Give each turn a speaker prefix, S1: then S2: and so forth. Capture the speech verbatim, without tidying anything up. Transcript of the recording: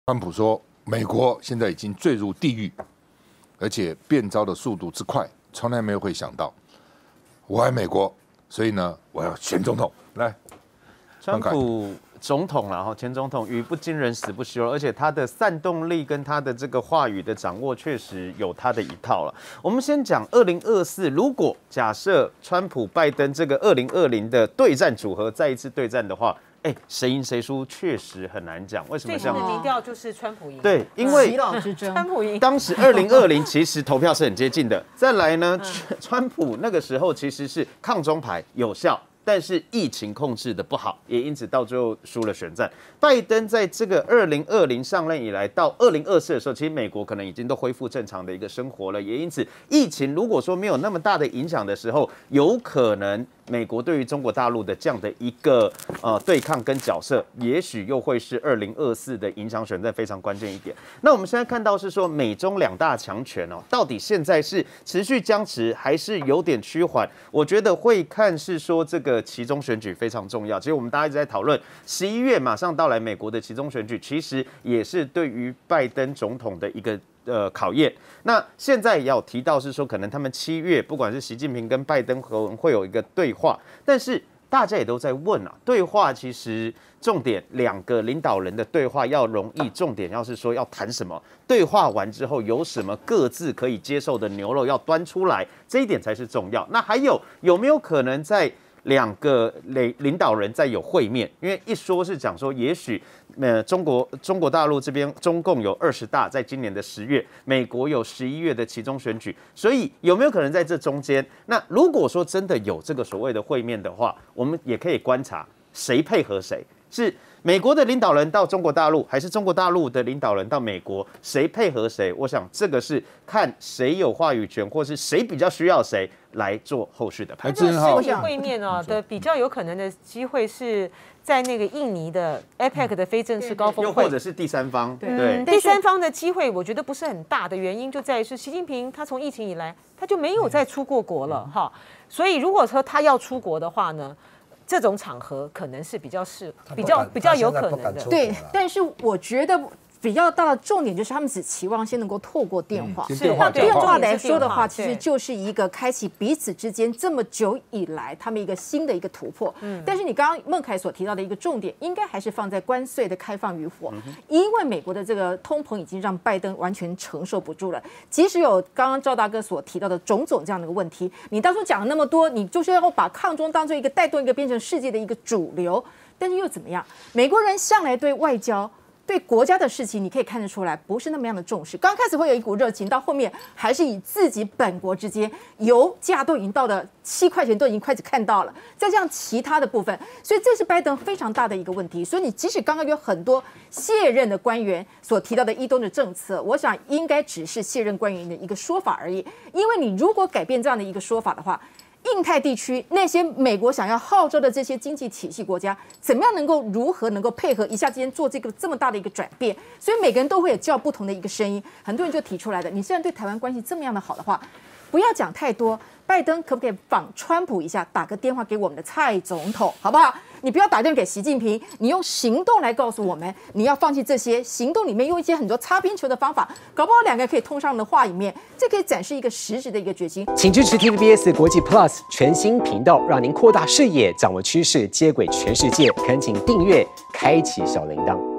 S1: 川普说，美国现在已经坠入地狱，而且变招的速度之快，从来没有会想到。我爱美国，所以呢，我要选总统。来，
S2: 川普总统啦，哈，前总统语不惊人死不休，而且他的煽动力跟他的这个话语的掌握，确实有他的一套了。我们先讲二零二四，如果假设川普拜登这个二零二零的对战组合再一次对战的话。哎，谁赢谁输确实很难讲。为什么这样？
S3: 最新的民调就是川普赢。
S2: 对，因为
S3: 川普赢。
S2: 当时二零二零其实投票是很接近的。再来呢，嗯、川普那个时候其实是抗中牌有效，但是疫情控制的不好，也因此到最后输了选战。拜登在这个二零二零上任以来到二零二四的时候，其实美国可能已经都恢复正常的一个生活了，也因此疫情如果说没有那么大的影响的时候，有可能。美国对于中国大陆的这样的一个呃对抗跟角色，也许又会是二零二四的影响选战非常关键一点。那我们现在看到是说美中两大强权哦，到底现在是持续僵持还是有点趋缓？我觉得会看是说这个期中选举非常重要。其实我们大家一直在讨论，十一月马上到来美国的期中选举，其实也是对于拜登总统的一个。呃，考验。那现在也有提到是说，可能他们七月不管是习近平跟拜登可能会有一个对话，但是大家也都在问啊，对话其实重点两个领导人的对话要容易，重点要是说要谈什么，对话完之后有什么各自可以接受的牛肉要端出来，这一点才是重要。那还有有没有可能在？两个领领导人再有会面，因为一说是讲说，也许呃中国中国大陆这边中共有二十大，在今年的十月，美国有十一月的期中选举，所以有没有可能在这中间？那如果说真的有这个所谓的会面的话，我们也可以观察谁配合谁，是美国的领导人到中国大陆，还是中国大陆的领导人到美国，谁配合谁？我想这个是看谁有话语权，或是谁比较需要谁。来做后续的排
S3: 这个实体会面啊的比较有可能的机会是在那个印尼的 A P E C 的非正式高峰会，
S2: 又或者是第三方。
S3: 对，对第三方的机会，我觉得不是很大的原因就在于是习近平他从疫情以来他就没有再出过国了哈，所以如果说他要出国的话呢，这种场合可能是比较是比较比较有可能的。
S4: 对，但是我觉得。比较大的重点就是他们只期望先能够透过电话，
S1: 嗯、
S4: 是那电话来说的话，其实就是一个开启彼此之间这么久以来他们一个新的一个突破。嗯，但是你刚刚孟凯所提到的一个重点，应该还是放在关税的开放与否，嗯、因为美国的这个通膨已经让拜登完全承受不住了。即使有刚刚赵大哥所提到的种种这样的一个问题，你当初讲了那么多，你就是要把抗中当做一个带动一个变成世界的一个主流，但是又怎么样？美国人向来对外交。对国家的事情，你可以看得出来，不是那么样的重视。刚开始会有一股热情，到后面还是以自己本国之间，油价都已经到了七块钱，都已经开始看到了。再这样其他的部分，所以这是拜登非常大的一个问题。所以你即使刚刚有很多卸任的官员所提到的一中的政策，我想应该只是卸任官员的一个说法而已。因为你如果改变这样的一个说法的话，印太地区那些美国想要号召的这些经济体系国家，怎么样能够如何能够配合一下之间做这个这么大的一个转变？所以每个人都会有叫不同的一个声音。很多人就提出来的，你既然对台湾关系这么样的好的话，不要讲太多。拜登可不可以仿川普一下，打个电话给我们的蔡总统，好不好？你不要打电话给习近平，你用行动来告诉我们，你要放弃这些行动里面用一些很多擦边球的方法，搞不好两个可以通上的话里面，这可以展示一个实质的一个决心。
S5: 请支持 T V B S 国际 Plus 全新频道，让您扩大视野，掌握趋势，接轨全世界。恳请订阅，开启小铃铛。